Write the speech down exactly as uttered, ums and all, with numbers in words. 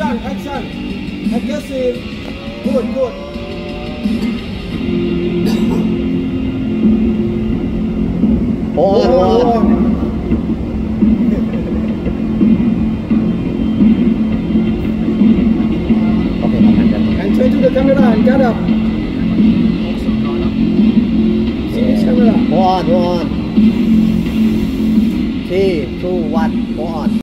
action, action. Aggressive. Good, good. On, on. Okay, and turn to the camera and get up. See this camera. Go on, go on. Three, two, one, go on.